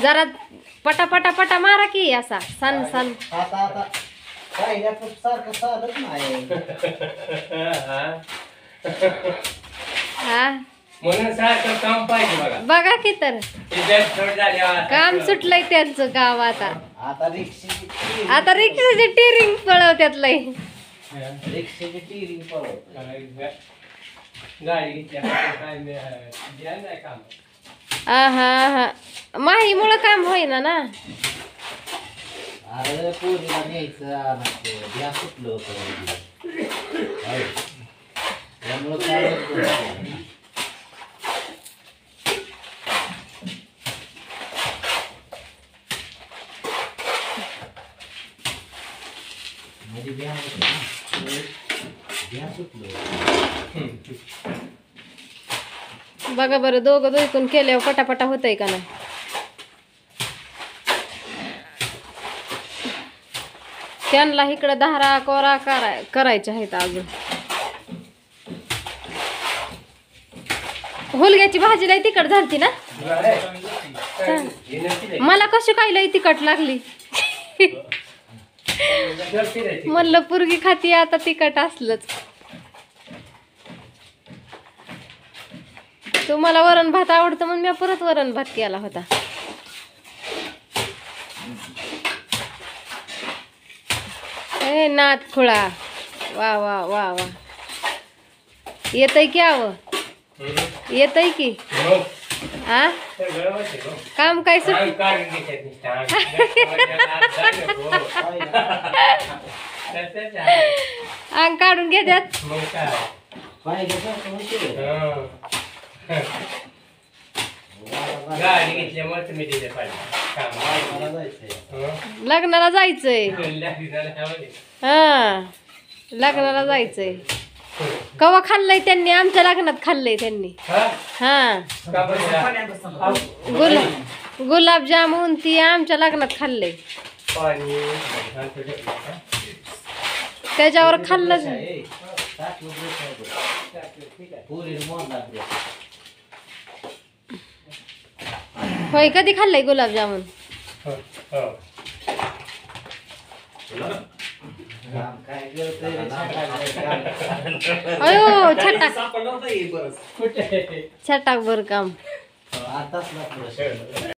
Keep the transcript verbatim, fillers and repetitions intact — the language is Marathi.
जरा पटा पटा पटा मारा की असा सन सन आता आता काय सारखं चालत नाही. हा म्हणून सारखं काम पाहिजे बघा. बघा की तर ते जर थोडं झाल्यावर काम सुटलंय त्यांचं गाव आता. आता रिक्षेची आता रिक्षाची टिरिंग पळवत्यात लय. रिक्षेची टिरिंग पळवत. गाडी घेतल्या काय द्या नाही काम. हा हा माहीमुळं काम होईना ना. अरे पोरीला न्यायचं आणायचं द्या सुटलं होतं. त्यामुळं काय म्हणजे द्या द्या सुटलं. बघा बरं दोघं दोघून केल्यावर पटापटा होतंय का नाही. त्यांना इकडं धारा कोरा कराय करायच्या आहेत अजून. हुलग्याची भाजी लय तिखट झालती ना. मला कशी काय लय तिखट लागली. म्हणलं पुरगी खाती आता तिखट असलंच. तुम्हाला वरण भात आवडतं म्हणून मी परत वरण भात केला होता. ए नाथ खुळा वा वा वा वा येतय की आव येतय की आ काम काय सुट अंग काढून घेत्यात. गाडी घेतल्यामुळे तुम्ही तिथे लग्नाला जायचंय. हा लग्नाला जायचंय. कवा खाल्लंय त्यांनी आमच्या लग्नात खाल्लंय त्यांनी. हा गुलाब गुलाबजामुन ती आमच्या लग्नात खाल्लंय. त्याच्यावर खाल्लंच होय. कधी खाल्लंय गुलाबजामुन. अयो छटाक छटाक बर काम.